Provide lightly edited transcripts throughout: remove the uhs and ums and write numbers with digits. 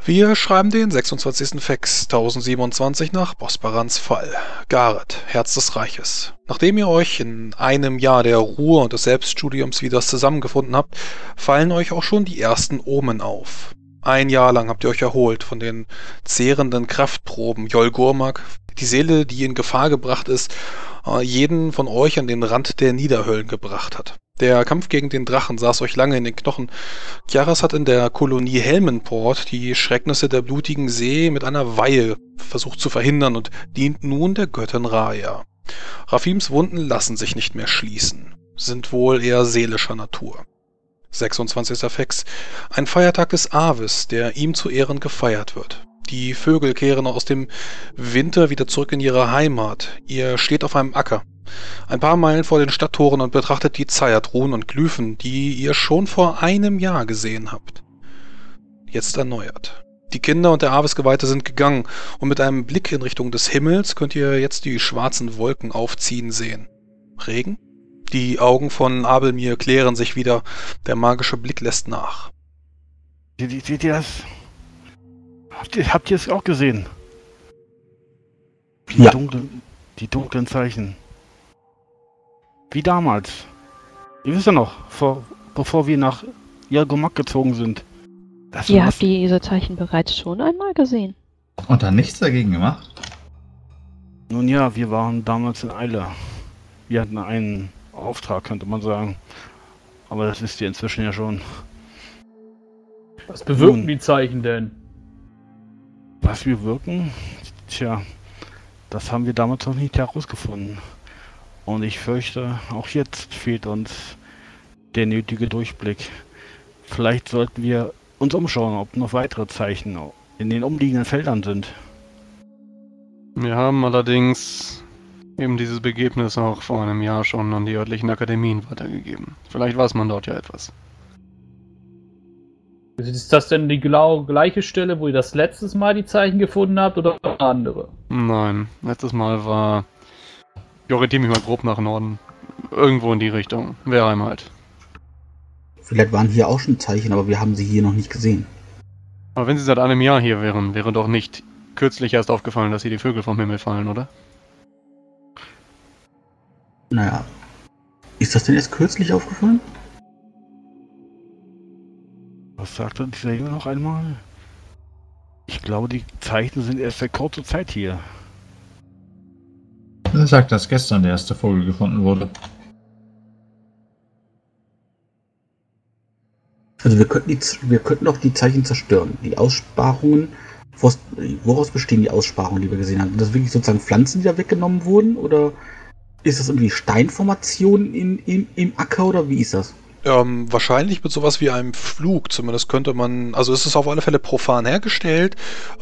Wir schreiben den 26. Fex 1027 nach Bosbarans Fall. Gareth, Herz des Reiches. Nachdem ihr euch in einem Jahr der Ruhe und des Selbststudiums wieder zusammengefunden habt, fallen euch auch schon die ersten Omen auf. Ein Jahr lang habt ihr euch erholt von den zehrenden Kraftproben Jolgurmak, die Seele, die in Gefahr gebracht ist, jeden von euch an den Rand der Niederhöllen gebracht hat. Der Kampf gegen den Drachen saß euch lange in den Knochen. Chiaras hat in der Kolonie Helmenport die Schrecknisse der blutigen See mit einer Weihe versucht zu verhindern und dient nun der Göttin Raya. Rafims Wunden lassen sich nicht mehr schließen, sind wohl eher seelischer Natur. 26. Fex. Ein Feiertag des Avis, der ihm zu Ehren gefeiert wird. Die Vögel kehren aus dem Winter wieder zurück in ihre Heimat. Ihr steht auf einem Acker, ein paar Meilen vor den Stadttoren und betrachtet die Zayat-Runen und Glyphen, die ihr schon vor einem Jahr gesehen habt. Jetzt erneuert. Die Kinder und der Avis-Geweihte sind gegangen und mit einem Blick in Richtung des Himmels könnt ihr jetzt die schwarzen Wolken aufziehen sehen. Regen? Die Augen von Abelmir klären sich wieder, der magische Blick lässt nach. Seht ihr das? Habt ihr es auch gesehen? Ja. Die dunklen Zeichen. Wie damals. Ihr wisst ja noch, bevor wir nach Yalgomak gezogen sind. Ihr habt diese Zeichen bereits schon einmal gesehen. Und dann nichts dagegen gemacht? Nun ja, wir waren damals in Eile. Wir hatten einen Auftrag, könnte man sagen. Aber das wisst ihr inzwischen ja schon. Was bewirken die Zeichen denn? Was wir wirken? Tja, das haben wir damals noch nicht herausgefunden. Und ich fürchte, auch jetzt fehlt uns der nötige Durchblick. Vielleicht sollten wir uns umschauen, ob noch weitere Zeichen in den umliegenden Feldern sind. Wir haben allerdings eben dieses Begebnis auch vor einem Jahr schon an die örtlichen Akademien weitergegeben. Vielleicht weiß man dort ja etwas. Ist das denn die gleiche Stelle, wo ihr das letztes Mal die Zeichen gefunden habt, oder eine andere? Nein, letztes Mal war... Ich orientiere mich mal grob nach Norden. Irgendwo in die Richtung. Werheim halt. Vielleicht waren hier auch schon Zeichen, aber wir haben sie hier noch nicht gesehen. Aber wenn sie seit einem Jahr hier wären, wäre doch nicht kürzlich erst aufgefallen, dass hier die Vögel vom Himmel fallen, oder? Naja. Ist das denn erst kürzlich aufgefallen? Was sagte dieser Junge noch einmal? Ich glaube, die Zeichen sind erst seit kurzer Zeit hier. Er sagt, dass gestern der erste Vogel gefunden wurde. Also wir könnten auch die Zeichen zerstören. Die Aussparungen, woraus bestehen die Aussparungen, die wir gesehen haben? Sind das wirklich sozusagen Pflanzen, die da weggenommen wurden? Oder ist das irgendwie Steinformationen im Acker oder wie ist das? Wahrscheinlich mit sowas wie einem Flug, zumindest könnte man, also es ist auf alle Fälle profan hergestellt.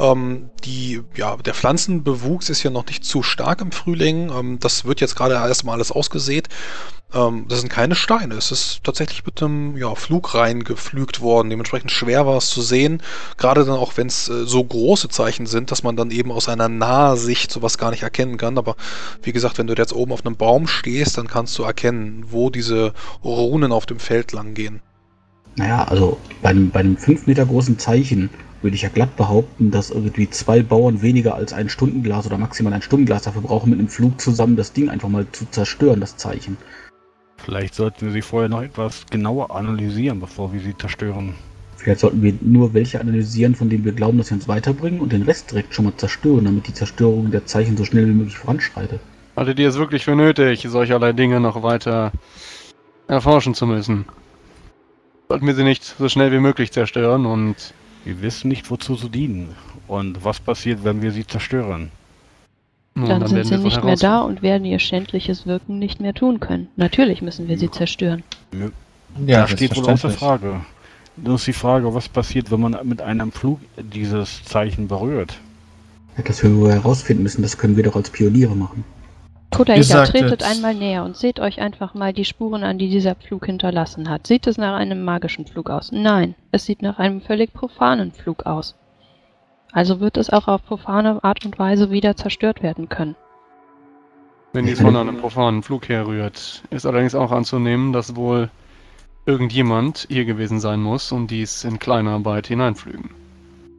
Der Pflanzenbewuchs ist ja noch nicht zu stark im Frühling. Das wird jetzt gerade erstmal alles ausgesät. Das sind keine Steine. Es ist tatsächlich mit einem Flug reingepflügt worden. Dementsprechend schwer war es zu sehen. Gerade dann auch, wenn es so große Zeichen sind, dass man dann eben aus einer Nahsicht sowas gar nicht erkennen kann. Aber wie gesagt, wenn du jetzt oben auf einem Baum stehst, dann kannst du erkennen, wo diese Runen auf dem Feld lang gehen. Naja, also bei einem 5 Meter großen Zeichen würde ich ja glatt behaupten, dass irgendwie 2 Bauern weniger als ein Stundenglas oder maximal ein Stundenglas dafür brauchen, mit einem Flug zusammen das Ding einfach mal zu zerstören, das Zeichen. Vielleicht sollten wir sie vorher noch etwas genauer analysieren, bevor wir sie zerstören. Vielleicht sollten wir nur welche analysieren, von denen wir glauben, dass sie uns weiterbringen und den Rest direkt schon mal zerstören, damit die Zerstörung der Zeichen so schnell wie möglich voranschreitet. Haltet ihr es wirklich für nötig, solcherlei Dinge noch weiter erforschen zu müssen? Sollten wir sie nicht so schnell wie möglich zerstören und... Wir wissen nicht, wozu sie dienen und was passiert, wenn wir sie zerstören. Dann sind sie nicht mehr da und werden ihr schändliches Wirken nicht mehr tun können. Natürlich müssen wir sie zerstören. Ja, da steht wohl außer Frage. Nur ist die Frage, was passiert, wenn man mit einem Flug dieses Zeichen berührt. Ja, das wir wohl herausfinden müssen, das können wir doch als Pioniere machen. Kodaida, tretet einmal näher und seht euch einfach mal die Spuren an, die dieser Flug hinterlassen hat. Sieht es nach einem magischen Flug aus? Nein, es sieht nach einem völlig profanen Flug aus. Also wird es auch auf profane Art und Weise wieder zerstört werden können. Wenn dies von einem profanen Flug herrührt, ist allerdings auch anzunehmen, dass wohl irgendjemand hier gewesen sein muss und dies in Kleinarbeit hineinflügen.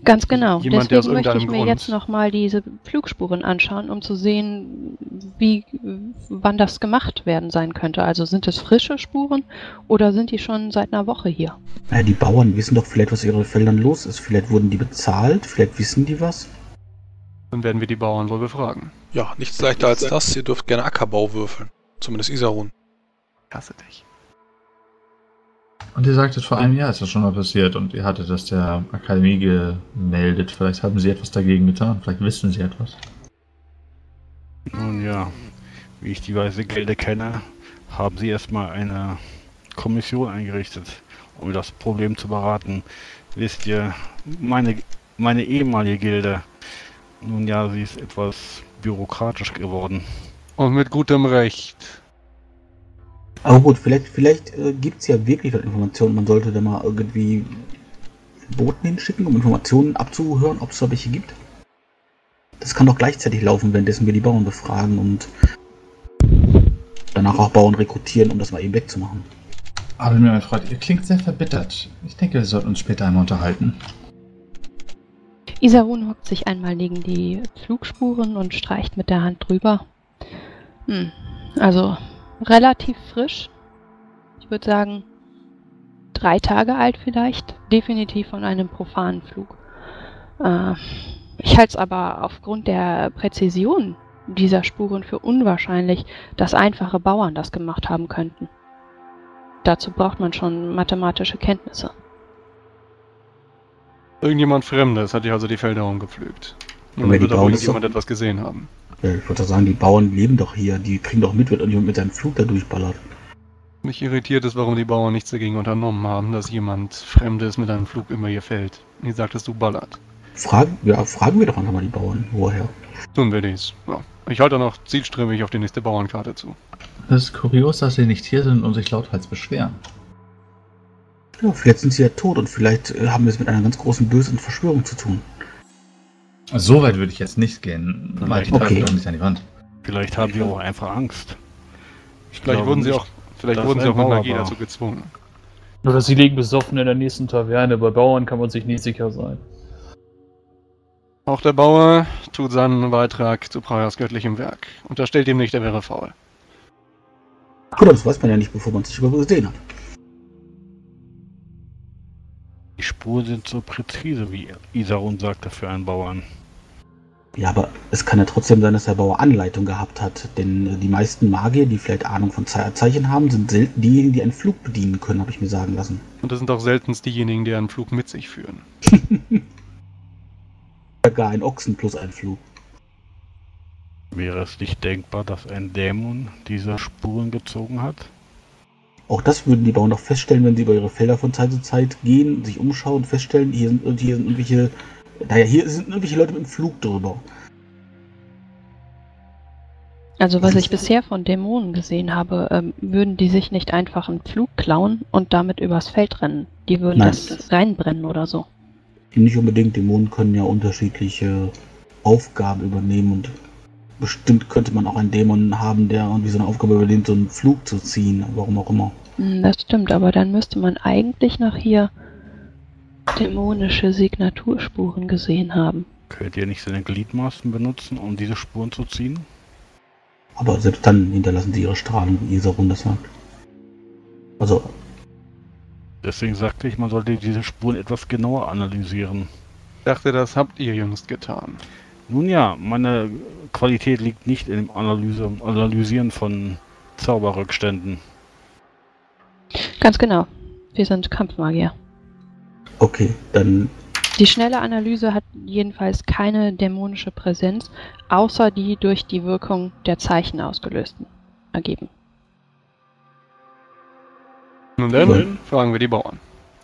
Ganz genau. Jemand, der aus Deswegen möchte ich irgendeinem mir Grund... jetzt nochmal diese Flugspuren anschauen, um zu sehen, wann das gemacht werden sein könnte. Also sind es frische Spuren oder sind die schon seit einer Woche hier? Die Bauern wissen doch vielleicht, was in ihren Feldern los ist. Vielleicht wurden die bezahlt, vielleicht wissen die was. Dann werden wir die Bauern wohl befragen. Ja, nichts leichter als das. Ihr dürft gerne Ackerbau würfeln. Zumindest Isarun. Ich hasse dich. Und ihr sagtet, vor einem Jahr ist das schon mal passiert und ihr hattet das der Akademie gemeldet. Vielleicht haben sie etwas dagegen getan, vielleicht wissen sie etwas. Nun ja, wie ich die Weiße Gilde kenne, haben sie erstmal eine Kommission eingerichtet, um das Problem zu beraten. Wisst ihr, meine ehemalige Gilde, nun ja, sie ist etwas bürokratisch geworden. Und mit gutem Recht. Aber gut, vielleicht gibt es ja wirklich Informationen. Man sollte da mal irgendwie Boten hinschicken, um Informationen abzuhören, ob es da welche gibt. Das kann doch gleichzeitig laufen, währenddessen wir die Bauern befragen und danach auch Bauern rekrutieren, um das mal eben wegzumachen. Aber mein Freund, ihr klingt sehr verbittert. Ich denke, wir sollten uns später einmal unterhalten. Isarun hockt sich einmal neben die Flugspuren und streicht mit der Hand drüber. Also relativ frisch. Ich würde sagen 3 Tage alt vielleicht. Definitiv von einem profanen Flug. Ich halte es aber aufgrund der Präzision dieser Spuren für unwahrscheinlich, dass einfache Bauern das gemacht haben könnten. Dazu braucht man schon mathematische Kenntnisse. Irgendjemand Fremdes hat hier also die Felder umgepflügt. Und Aber dann die wird auch Bauern irgendjemand etwas gesehen haben. Ja, ich würde sagen, die Bauern leben doch hier. Die kriegen doch mit, wenn irgendjemand mit seinem Flug da durchballert. Mich irritiert ist, warum die Bauern nichts dagegen unternommen haben, dass jemand Fremdes mit einem Flug immer hier fällt. Wie sagtest du, ballert. Fragen wir doch einfach mal die Bauern, woher. Tun wir dies. Ja. Ich halte noch zielstrebig auf die nächste Bauernkarte zu. Es ist kurios, dass sie nicht hier sind und sich lauthals beschweren. Ja, vielleicht sind sie ja tot und vielleicht haben wir es mit einer ganz großen bösen Verschwörung zu tun. So weit würde ich jetzt nicht gehen. Mal die Okay. Treppe doch nicht an die Wand. Vielleicht haben sie auch einfach Angst. Ich Vielleicht glaube wurden sie nicht, auch, vielleicht dass wurden sie ein auch mit Bauer Magie war. dazu gezwungen. Oder sie liegen besoffen in der nächsten Taverne. Bei Bauern kann man sich nicht sicher sein. Auch der Bauer tut seinen Beitrag zu Prayas göttlichem Werk. Unterstellt ihm nicht, er wäre faul. Gut, das weiß man ja nicht, bevor man es sich überhaupt gesehen hat. Die Spuren sind so präzise, wie Isarun sagte, für einen Bauern. Ja, aber es kann ja trotzdem sein, dass der Bauer Anleitung gehabt hat. Denn die meisten Magier, die vielleicht Ahnung von Zeichen haben, sind selten diejenigen, die einen Flug bedienen können, habe ich mir sagen lassen. Und das sind auch seltenst diejenigen, die einen Flug mit sich führen. Gar ein Ochsen plus ein Flug. Wäre es nicht denkbar, dass ein Dämon diese Spuren gezogen hat? Auch das würden die Bauern doch feststellen, wenn sie über ihre Felder von Zeit zu Zeit gehen, sich umschauen, feststellen, hier sind irgendwelche Leute mit dem Flug drüber. Also was ich bisher von Dämonen gesehen habe, würden die sich nicht einfach einen Flug klauen und damit übers Feld rennen. Die würden Nein. das reinbrennen oder so. Nicht unbedingt, Dämonen können ja unterschiedliche Aufgaben übernehmen und bestimmt könnte man auch einen Dämon haben, der irgendwie so eine Aufgabe übernimmt, so einen Flug zu ziehen, warum auch immer. Das stimmt, aber dann müsste man eigentlich noch hier dämonische Signaturspuren gesehen haben. Könnt ihr nicht seine Gliedmaßen benutzen, um diese Spuren zu ziehen? Aber selbst dann hinterlassen sie ihre Strahlung, wie Isarun das sagt. Also, Deswegen sagte ich, man sollte diese Spuren etwas genauer analysieren. Ich dachte, das habt ihr jüngst getan. Nun ja, meine Qualität liegt nicht im Analysieren von Zauberrückständen. Ganz genau. Wir sind Kampfmagier. okay, dann Die schnelle Analyse hat jedenfalls keine dämonische Präsenz, außer die durch die Wirkung der Zeichen ausgelösten ergeben. Nun dann, fragen wir die Bauern.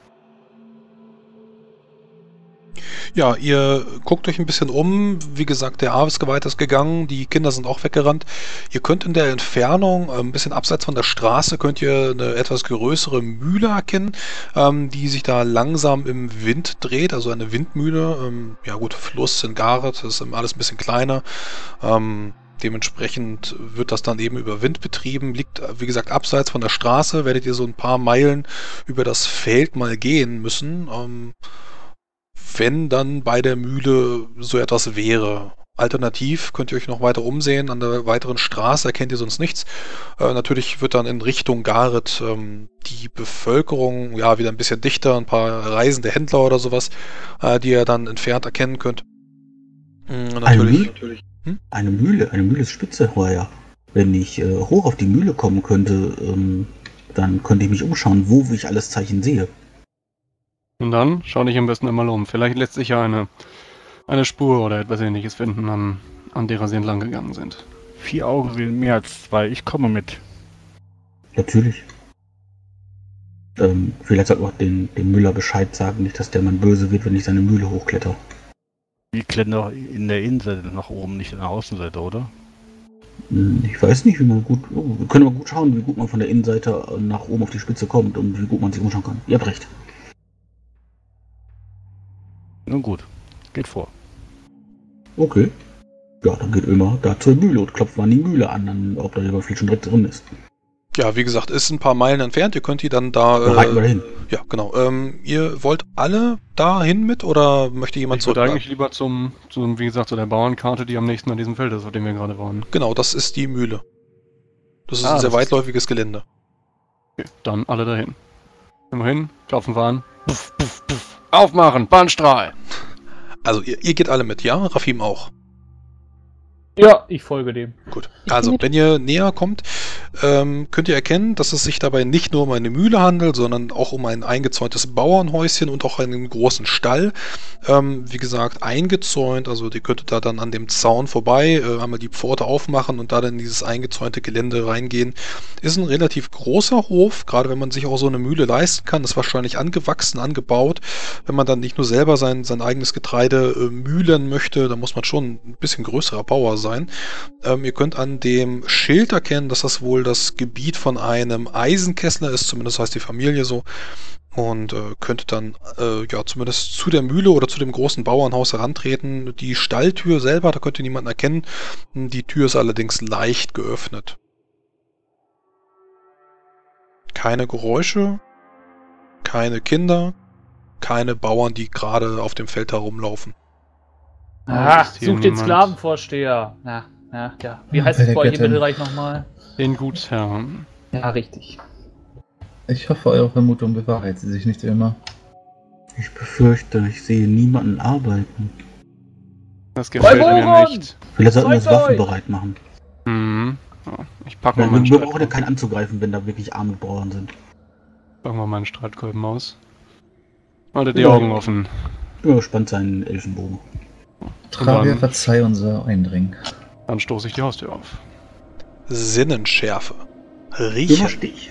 Ja, ihr guckt euch ein bisschen um. Wie gesagt, der Aves-Geweihte ist gegangen, die Kinder sind auch weggerannt. Ihr könnt in der Entfernung, ein bisschen abseits von der Straße, könnt ihr eine etwas größere Mühle erkennen, die sich da langsam im Wind dreht, also eine Windmühle. Ja gut, Fluss in Gareth, das ist alles ein bisschen kleiner. Dementsprechend wird das dann eben über Wind betrieben, liegt, wie gesagt, abseits von der Straße, werdet ihr so ein paar Meilen über das Feld mal gehen müssen. wenn dann bei der Mühle so etwas wäre. Alternativ könnt ihr euch noch weiter umsehen. An der weiteren Straße erkennt ihr sonst nichts. Natürlich wird dann in Richtung Gareth die Bevölkerung ja wieder ein bisschen dichter, ein paar reisende Händler oder sowas, die ihr dann entfernt erkennen könnt. Natürlich. Eine Mühle ist spitze, heuer. Wenn ich hoch auf die Mühle kommen könnte, dann könnte ich mich umschauen, wo ich alles Zeichen sehe. Und dann schau dich am besten einmal um. Vielleicht lässt sich ja eine Spur oder etwas Ähnliches finden, an derer sie entlang gegangen sind. 4 Augen sehen mehr als 2. Ich komme mit. Natürlich. Vielleicht sollte auch dem Müller Bescheid sagen, nicht, dass der Mann böse wird, wenn ich seine Mühle hochkletter. Wir klettern in der Innenseite nach oben, nicht in der Außenseite, oder? Ich weiß nicht, wir können mal gut schauen, wie gut man von der Innenseite nach oben auf die Spitze kommt und wie gut man sich umschauen kann. Ihr habt recht. Nun gut, geht vor. Okay. Ja, dann geht immer da zur Mühle und klopft mal an die Mühle an, dann, ob da vielleicht schon direkt drin ist. Ja, wie gesagt, ist ein paar Meilen entfernt. Ihr könnt die dann da... reiten wir dahin. Ja, genau. Ihr wollt alle dahin mit oder möchte jemand zurück? Ich würde eigentlich lieber wie gesagt, zu der Bauernkarte, die am nächsten an diesem Feld ist, auf dem wir gerade waren. Genau, das ist die Mühle. Das ist ein sehr weitläufiges Gelände. Okay, dann alle dahin. Immerhin, klopfen wir an. Puff, puff, puff. Aufmachen, Bahnstrahl! Also ihr geht alle mit, ja? Rafim auch. Ja, ich folge dem. Gut. Also, wenn ihr näher kommt, könnt ihr erkennen, dass es sich dabei nicht nur um eine Mühle handelt, sondern auch um ein eingezäuntes Bauernhäuschen und auch einen großen Stall. Wie gesagt, eingezäunt, also ihr könntet da dann an dem Zaun vorbei, einmal die Pforte aufmachen und da dann in dieses eingezäunte Gelände reingehen. Ist ein relativ großer Hof, gerade wenn man sich auch so eine Mühle leisten kann, ist wahrscheinlich angewachsen, angebaut. Wenn man dann nicht nur selber sein eigenes Getreide mühlen möchte, dann muss man schon ein bisschen größerer Bauer sein. Ihr könnt an dem Schild erkennen, dass das wohl das Gebiet von einem Eisenkessler ist, zumindest heißt die Familie so. Und könntet dann ja zumindest zu der Mühle oder zu dem großen Bauernhaus herantreten. Die Stalltür selber, da könnt ihr niemanden erkennen. Die Tür ist allerdings leicht geöffnet. Keine Geräusche, keine Kinder, keine Bauern, die gerade auf dem Feld herumlaufen. Sucht den Sklavenvorsteher. Ja. Wie heißt es bei euch im Mittelreich nochmal? Den Gutsherrn. Ja, richtig. Ich hoffe, eure Vermutung bewahrheitet sich nicht immer. Ich befürchte, ich sehe niemanden arbeiten. Das gefällt mir nicht. Vielleicht sollten wir das Waffen bereit machen. Ja, ich packe mal meinen Wir brauchen ja keinen anzugreifen, wenn da wirklich arme Bauern sind. Packen wir meinen Streitkolben aus. Haltet die Augen offen. Ich bin gespannt seinen Elfenbogen. Travier, verzeih unser Eindringen. Dann stoße ich die Haustür auf. Sinnenschärfe. Riechen.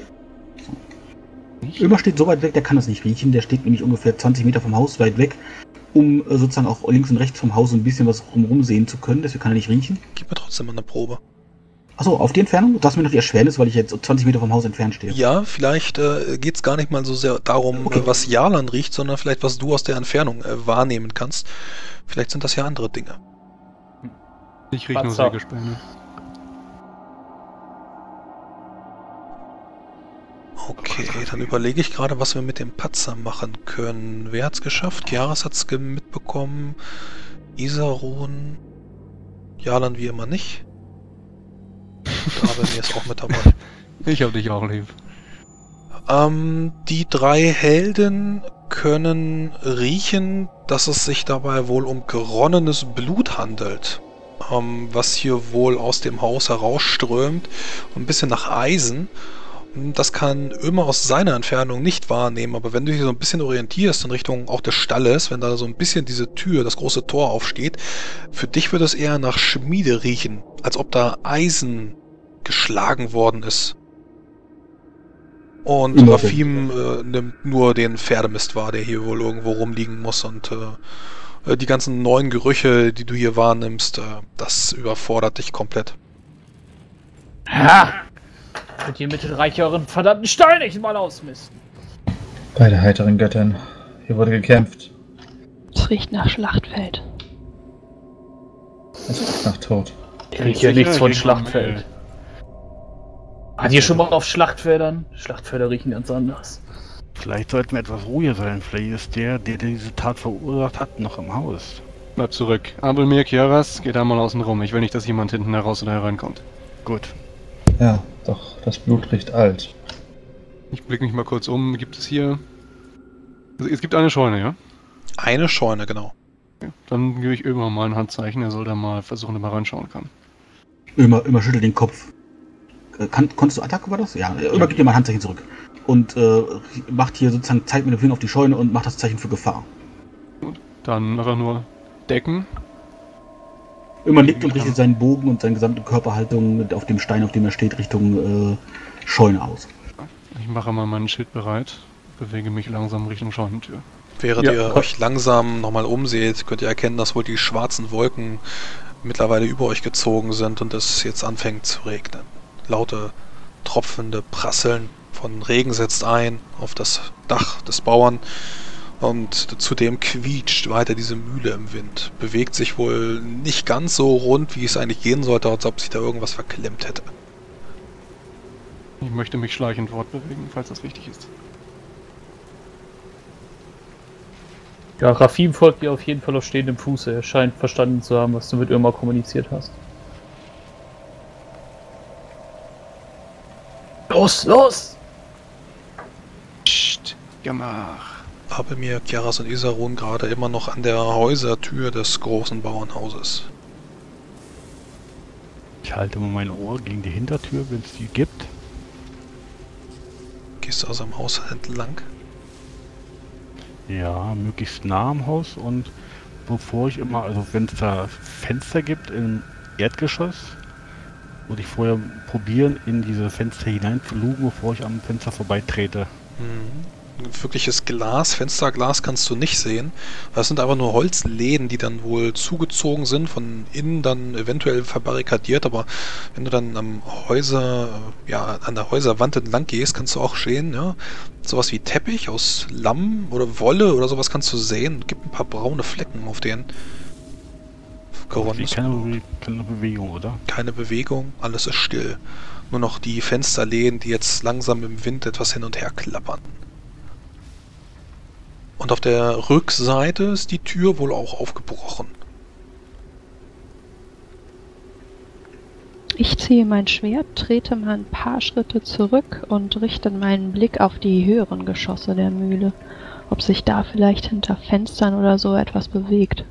Ömer steht so weit weg, der kann das nicht riechen. Der steht nämlich ungefähr 20 Meter vom Haus weit weg, um sozusagen auch links und rechts vom Haus ein bisschen was rumrum sehen zu können. Deswegen kann er nicht riechen. Gib mir trotzdem mal eine Probe. Achso, auf die Entfernung? Du hast mir noch die Erschwernis, weil ich jetzt 20 Meter vom Haus entfernt stehe. Ja, vielleicht geht es gar nicht mal so sehr darum, was Jarlan riecht, sondern vielleicht, was du aus der Entfernung wahrnehmen kannst. Vielleicht sind das ja andere Dinge. Ich rieche nur Sägespäne. Okay, dann überlege ich gerade, was wir mit dem Patzer machen können. Wer hat's geschafft? Kiaras hat's mitbekommen. Isarun. Jarlan wie immer nicht. Aber mir ist auch mit dabei. Ich hab dich auch lieb. Die 3 Helden können riechen, dass es sich dabei wohl um geronnenes Blut handelt. Was hier wohl aus dem Haus herausströmt. Ein bisschen nach Eisen. Das kann Ömer aus seiner Entfernung nicht wahrnehmen, aber wenn du dich so ein bisschen orientierst in Richtung auch des Stalles, wenn da so ein bisschen diese Tür, das große Tor aufsteht, für dich wird es eher nach Schmiede riechen, als ob da Eisen geschlagen worden ist. Und Rafim nimmt nur den Pferdemist wahr, der hier wohl irgendwo rumliegen muss und die ganzen neuen Gerüche, die du hier wahrnimmst, das überfordert dich komplett. Ha! Könnt ihr Mittelreich euren verdammten Stall nicht mal ausmisten? Bei der heiteren Göttin. Hier wurde gekämpft. Es riecht nach Schlachtfeld. Es riecht nach Tod. Ich rieche hier nichts von Schlachtfeld. Hat ihr schon mal auf Schlachtfeldern? Schlachtfelder riechen ganz anders. Vielleicht sollten wir etwas ruhiger sein. Vielleicht ist der diese Tat verursacht hat, noch im Haus. Bleib zurück. Abelmir, Kiaras, geht einmal außen rum. Ich will nicht, dass jemand hinten heraus oder hereinkommt. Gut. Ja, doch, das Blut riecht alt. Ich blicke mich mal kurz um. Gibt es hier... Es gibt eine Scheune, ja? Eine Scheune, genau. Okay. Dann gebe ich Ömer mal ein Handzeichen. Er soll da mal versuchen, ob er reinschauen kann. Ömer schüttelt den Kopf. Konntest du Attacke, war das? Ja, Ömer gibt dir mal ein Handzeichen zurück. Und macht hier sozusagen, zeigt mit dem Finger auf die Scheune und macht das Zeichen für Gefahr. Gut. Dann einfach nur decken. Ömer nickt und richtet seinen Bogen und seine gesamte Körperhaltung auf dem Stein, auf dem er steht, Richtung Scheune aus. Ich mache mal meinen Schild bereit. Bewege mich langsam Richtung Scheunentür. Während ihr euch langsam nochmal umseht, könnt ihr erkennen, dass wohl die schwarzen Wolken mittlerweile über euch gezogen sind und es jetzt anfängt zu regnen. Laute, tropfende Prasseln von Regen setzt ein auf das Dach des Bauern und zudem quietscht weiter diese Mühle im Wind. Bewegt sich wohl nicht ganz so rund, wie es eigentlich gehen sollte, als ob sich da irgendwas verklemmt hätte. Ich möchte mich schleichend fortbewegen, falls das wichtig ist. Ja, Rafim folgt dir auf jeden Fall auf stehendem Fuße. Er scheint verstanden zu haben, was du mit Ömer kommuniziert hast. Los, los! Psst, Gemach. Abelmir, Kiaras und Isarun gerade immer noch an der Häusertür des großen Bauernhauses. Ich halte mal mein Ohr gegen die Hintertür, wenn es die gibt. Gehst du aus dem Haus entlang? Ja, möglichst nah am Haus und bevor ich immer, also wenn es da Fenster gibt im Erdgeschoss, würde ich vorher probieren, in diese Fenster hinein zu lugen, bevor ich am Fenster vorbeitrete. Wirkliches Glas, Fensterglas kannst du nicht sehen. Das sind einfach nur Holzläden, die dann wohl zugezogen sind, von innen dann eventuell verbarrikadiert, aber wenn du dann an der Häuserwand entlang gehst, kannst du auch sehen, ja, sowas wie Teppich aus Lamm oder Wolle oder sowas kannst du sehen. Es gibt ein paar braune Flecken auf den geronnenes Blut. Keine Bewegung, oder? Keine Bewegung, alles ist still. Nur noch die Fensterläden, die jetzt langsam im Wind etwas hin und her klappern. Und auf der Rückseite ist die Tür wohl auch aufgebrochen. Ich ziehe mein Schwert, trete mal ein paar Schritte zurück und richte meinen Blick auf die höheren Geschosse der Mühle, ob sich da vielleicht hinter Fenstern oder so etwas bewegt.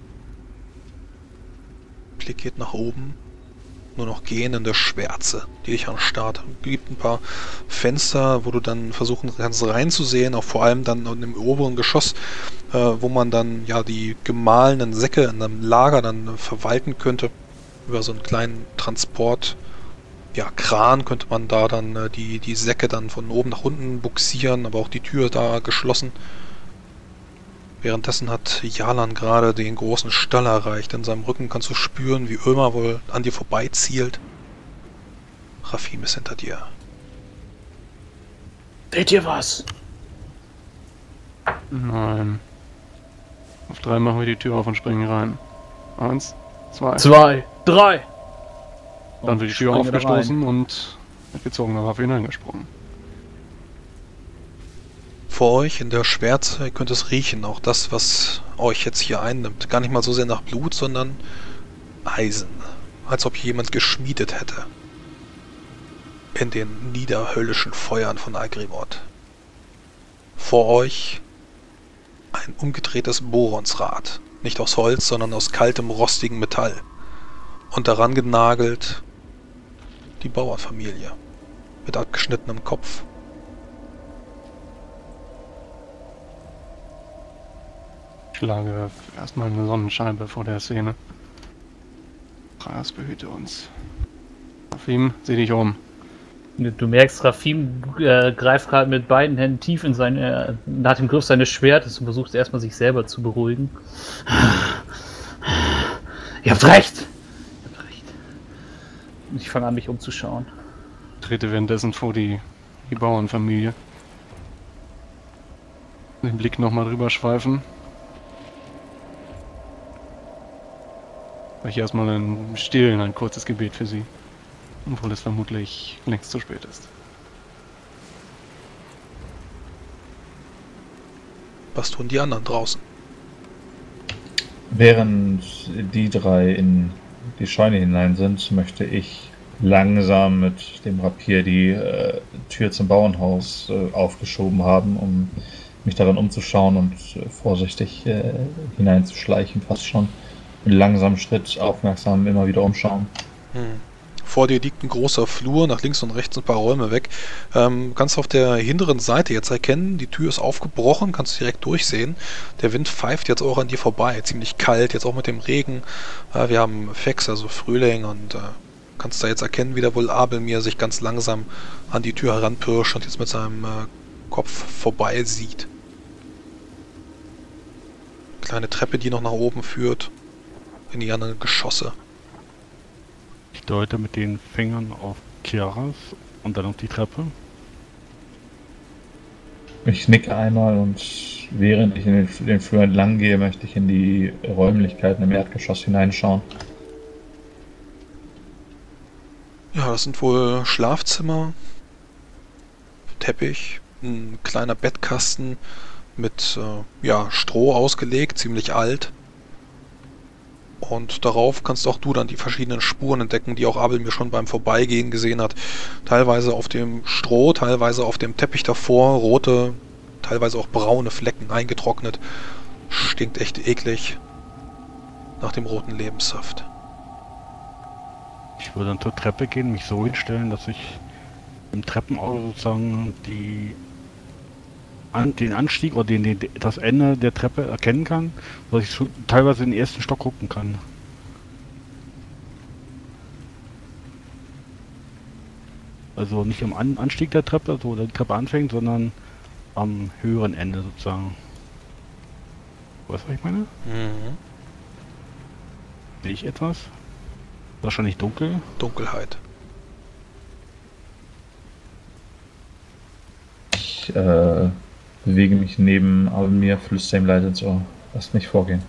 Blick geht nach oben. Nur noch gähnende Schwärze, die dich anstarrt. Es gibt ein paar Fenster, wo du dann versuchen kannst reinzusehen, auch vor allem dann im oberen Geschoss, wo man dann ja die gemahlenen Säcke in einem Lager dann verwalten könnte. Über so einen kleinen Transport, ja, Kran könnte man da dann die Säcke dann von oben nach unten buxieren, aber auch die Tür da geschlossen. Währenddessen hat Jalan gerade den großen Stall erreicht. In seinem Rücken kannst du spüren, wie Ömer wohl an dir vorbeizielt. Rafim ist hinter dir. Seht ihr was? Nein. Auf 3 machen wir die Tür auf und springen rein. 1, 2. 2, 3. Dann wird die Tür aufgestoßen und mit gezogener Waffe hineingesprungen. Vor euch in der Schwärze, ihr könnt es riechen, auch das, was euch jetzt hier einnimmt. Gar nicht mal so sehr nach Blut, sondern Eisen. Als ob jemand geschmiedet hätte. In den niederhöllischen Feuern von Algrimod. Vor euch ein umgedrehtes Boronsrad. Nicht aus Holz, sondern aus kaltem, rostigen Metall. Und daran genagelt die Bauernfamilie. Mit abgeschnittenem Kopf. Ich schlage erstmal eine Sonnenscheibe vor der Szene. Ras behüte uns. Rafim, sieh dich um. Du merkst, Rafim greift gerade mit beiden Händen tief in nach dem Griff seines Schwertes und versucht erstmal sich selber zu beruhigen. Ihr habt recht! Und ich fange an, mich umzuschauen. Trete währenddessen vor die Bauernfamilie. Den Blick nochmal drüber schweifen. Ich erstmal im Stillen ein kurzes Gebet für sie. Obwohl es vermutlich längst zu spät ist. Was tun die anderen draußen? Während die drei in die Scheune hinein sind, möchte ich langsam mit dem Rapier die Tür zum Bauernhaus aufgeschoben haben, um mich daran umzuschauen und vorsichtig hineinzuschleichen, fast schon. Mit langsamem Schritt, aufmerksam immer wieder umschauen. Vor dir liegt ein großer Flur, nach links und rechts ein paar Räume weg. Kannst auf der hinteren Seite jetzt erkennen, die Tür ist aufgebrochen, kannst du direkt durchsehen. Der Wind pfeift jetzt auch an dir vorbei, ziemlich kalt, jetzt auch mit dem Regen. Wir haben Fex, also Frühling, und kannst da jetzt erkennen, wie der wohl Abelmir sich ganz langsam an die Tür heranpirscht und jetzt mit seinem Kopf vorbei sieht. Kleine Treppe, die noch nach oben führt, in die anderen Geschosse. Ich deute mit den Fingern auf Kiaras und dann auf die Treppe. Ich nicke einmal und während ich in den Flur entlang gehe, möchte ich in die Räumlichkeiten im Erdgeschoss hineinschauen. Ja, das sind wohl Schlafzimmer, Teppich, ein kleiner Bettkasten mit Stroh ausgelegt, ziemlich alt. Und darauf kannst auch du dann die verschiedenen Spuren entdecken, die auch Abelmir schon beim Vorbeigehen gesehen hat. Teilweise auf dem Stroh, teilweise auf dem Teppich davor, rote, teilweise auch braune Flecken, eingetrocknet. Stinkt echt eklig nach dem roten Lebenssaft. Ich würde dann zur Treppe gehen, mich so hinstellen, dass ich im Treppenauto sozusagen den Anstieg oder das Ende der Treppe erkennen kann, dass ich teilweise in den ersten Stock gucken kann. Also nicht am Anstieg der Treppe, wo die Treppe anfängt, sondern am höheren Ende sozusagen. Weißt du, was ich meine? Sehe ich etwas? Wahrscheinlich dunkel. Dunkelheit. Ich bewege mich neben Abelmir, flüstere ihm leise ins Ohr. Lasst mich vorgehen.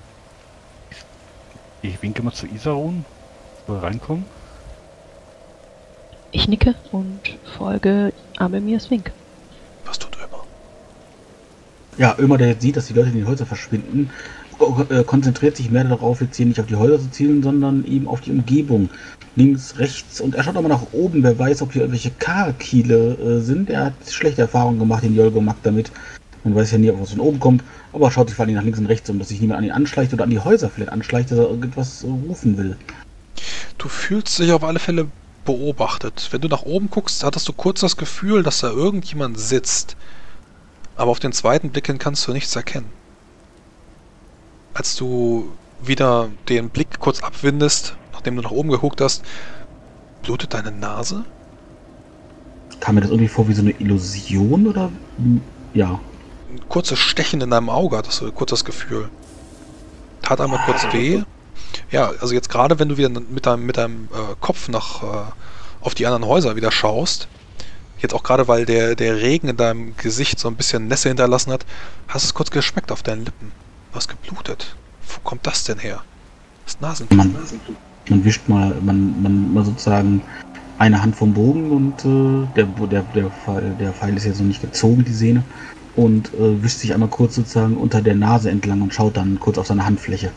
Ich winke mal zu Isarun, wo wir reinkommen. Ich nicke und folge Abelmirs Wink. Was tut Ömer? Ja, Ömer, der jetzt sieht, dass die Leute in die Häuser verschwinden, konzentriert sich mehr darauf, jetzt hier nicht auf die Häuser zu zielen, sondern eben auf die Umgebung. Links, rechts, und er schaut auch mal nach oben, wer weiß, ob hier irgendwelche Karkiele sind. Er hat schlechte Erfahrungen gemacht in Jolgomak damit. Man weiß ja nie, ob was von oben kommt, aber er schaut sich vor allem nach links und rechts um, dass sich niemand an ihn anschleicht oder an die Häuser vielleicht anschleicht, dass er irgendwas rufen will. Du fühlst dich auf alle Fälle beobachtet. Wenn du nach oben guckst, hattest du kurz das Gefühl, dass da irgendjemand sitzt. Aber auf den zweiten Blick hin kannst du nichts erkennen. Als du wieder den Blick kurz abwendest, nachdem du nach oben geguckt hast, blutet deine Nase? Kam mir das irgendwie vor wie so eine Illusion oder? Ja. Ein kurzes Stechen in deinem Auge, hattest du kurz das Gefühl. Tat einmal kurz weh. Ja, also jetzt gerade, wenn du wieder mit deinem Kopf auf die anderen Häuser wieder schaust, jetzt auch gerade, weil der Regen in deinem Gesicht so ein bisschen Nässe hinterlassen hat, hast du es kurz geschmeckt auf deinen Lippen. Du hast geblutet. Wo kommt das denn her? Das ist Nasenblut. Man wischt mal sozusagen eine Hand vom Bogen und der Pfeil ist jetzt noch nicht gezogen, die Sehne, und wischt sich einmal kurz sozusagen unter der Nase entlang und schaut dann kurz auf seine Handfläche.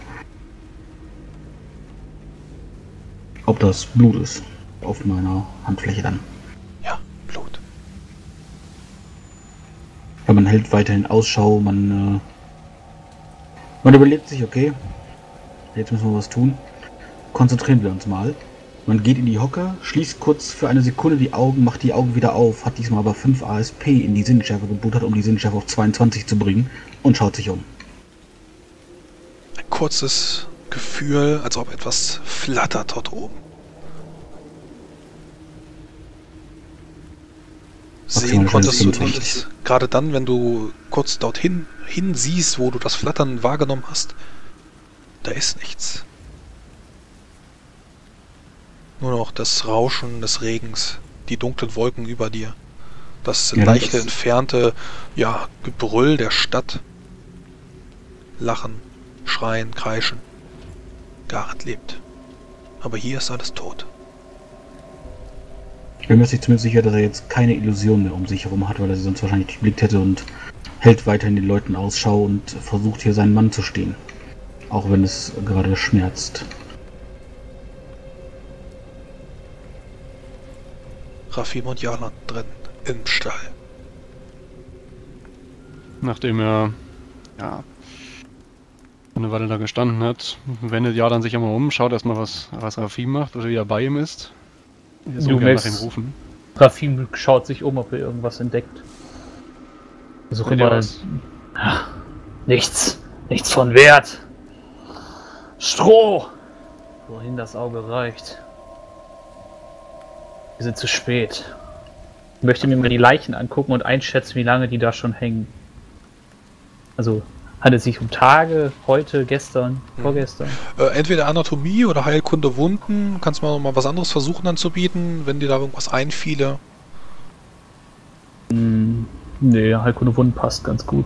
Ob das Blut ist. Auf meiner Handfläche dann. Ja, Blut. Ja, man hält weiterhin Ausschau, man überlegt sich, okay, jetzt müssen wir was tun. Konzentrieren wir uns mal. Man geht in die Hocke, schließt kurz für eine Sekunde die Augen, macht die Augen wieder auf, hat diesmal aber 5 ASP in die Sinnschärfe gebuttert, um die Sinnschärfe auf 22 zu bringen, und schaut sich um. Ein kurzes Gefühl, als ob etwas flattert dort oben. Sehen konntest du nichts. Gerade dann, wenn du kurz dorthin siehst, wo du das Flattern wahrgenommen hast, da ist nichts. Nur noch das Rauschen des Regens, die dunklen Wolken über dir, das leichte, entfernte, Gebrüll der Stadt. Lachen, schreien, kreischen. Gareth lebt. Aber hier ist alles tot. Ich bin mir zumindest sicher, dass er jetzt keine Illusion mehr um sich herum hat, weil er sie sonst wahrscheinlich geblickt hätte und hält weiterhin den Leuten Ausschau und versucht hier seinen Mann zu stehen. Auch wenn es gerade schmerzt. Rafim und Jalan drin, im Stall. Nachdem er, ja, eine Weile da gestanden hat, wendet Jalan sich einmal um, schaut erstmal, was Rafim macht oder wie er bei ihm ist. Ich Du gerne nach ihm merkst- rufen. Rafim schaut sich um, ob er irgendwas entdeckt. Versuche Und ja, mal. was? Nichts von Wert. Stroh! Wohin das Auge reicht. Wir sind zu spät. Ich möchte mir mal die Leichen angucken und einschätzen, wie lange die da schon hängen. Also, handelt es sich um Tage, heute, gestern, vorgestern? Entweder Anatomie oder Heilkunde Wunden. Kannst mal noch mal was anderes versuchen anzubieten, wenn dir da irgendwas einfiele. Nee, Heilkunde Wunden passt ganz gut.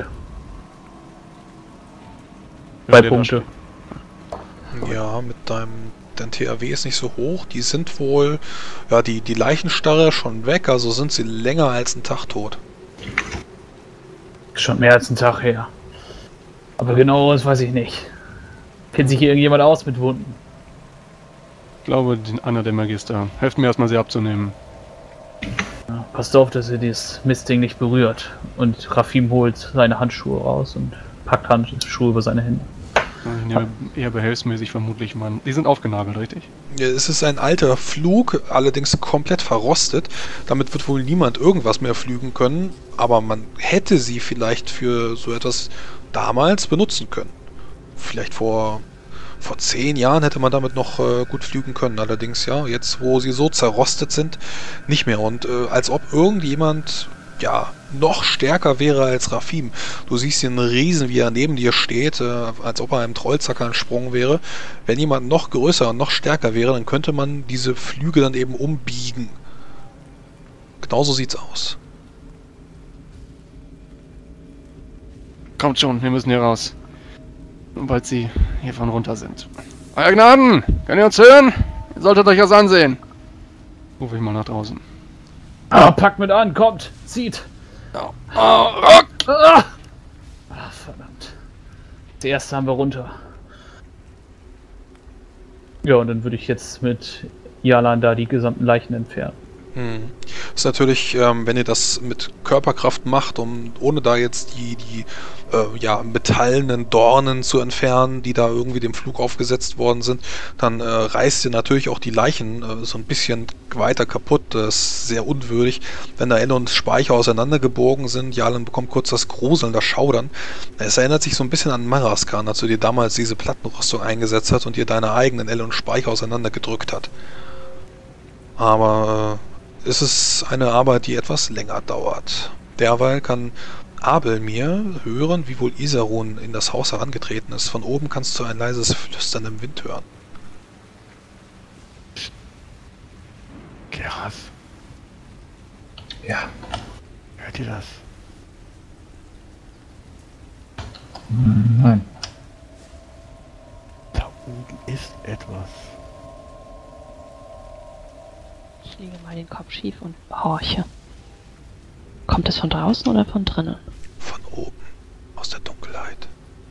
Ja, 2 der Punkte. Ja, mit dein THW ist nicht so hoch. Die sind wohl, ja, die Leichenstarre schon weg, also sind sie länger als einen Tag tot. Schon mehr als einen Tag her. Aber genau das weiß ich nicht. Kennt sich hier irgendjemand aus mit Wunden? Ich glaube, einer der Magister. Helft mir erstmal, sie abzunehmen. Ja, passt auf, dass ihr dieses Mistding nicht berührt. Und Rafim holt seine Handschuhe raus und packt Handschuhe über seine Hände. Ich nehme eher behelfsmäßig vermutlich mal. Die sind aufgenagelt, richtig? Ja, es ist ein alter Flug, allerdings komplett verrostet. Damit wird wohl niemand irgendwas mehr flügen können, aber man hätte sie vielleicht für so etwas damals benutzen können. Vielleicht vor 10 Jahren hätte man damit noch gut flügen können, allerdings ja, jetzt wo sie so zerrostet sind, nicht mehr. Und als ob irgendjemand, ja, noch stärker wäre als Rafim. Du siehst den Riesen, wie er neben dir steht, als ob er einem Trollzacker entsprungen wäre. Wenn jemand noch größer und noch stärker wäre, dann könnte man diese Flüge dann eben umbiegen. Genauso sieht's aus. Kommt schon, wir müssen hier raus. Sobald sie hiervon runter sind. Euer Gnaden! Könnt ihr uns hören? Ihr solltet euch das ansehen. Rufe ich mal nach draußen. Packt mit an, kommt, zieht. Rock! Ah, verdammt. Die erste haben wir runter. Ja, und dann würde ich jetzt mit Jalan da die gesamten Leichen entfernen. Das ist natürlich, wenn ihr das mit Körperkraft macht, ohne da jetzt die metallenen Dornen zu entfernen, die da irgendwie dem Flug aufgesetzt worden sind, dann reißt ihr natürlich auch die Leichen so ein bisschen weiter kaputt. Das ist sehr unwürdig, wenn da Elle und Speicher auseinandergebogen sind. Jalan bekommt kurz das Gruseln, das Schaudern. Es erinnert sich so ein bisschen an Maraskan, als du dir damals diese Plattenrüstung eingesetzt hast und dir deine eigenen Elle und Speicher auseinandergedrückt hat. Aber es ist eine Arbeit, die etwas länger dauert. Derweil kann Abel mir hören, wie wohl Isarun in das Haus herangetreten ist. Von oben kannst du ein leises Flüstern im Wind hören. Keras, Ja. hört ihr das? Nein. Da oben ist etwas. Ich lege mal den Kopf schief und horche. Kommt es von draußen oder von drinnen? Von oben, aus der Dunkelheit.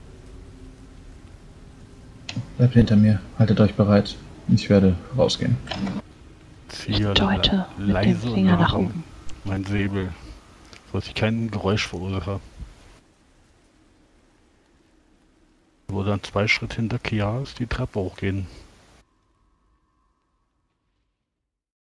Bleibt hinter mir. Haltet euch bereit. Ich werde rausgehen. Ziehe deute mit dem leise Finger nach um oben. mein Säbel, sodass ich kein Geräusch verursache. Ich würde dann 2 Schritte hinter Kias die Treppe hochgehen.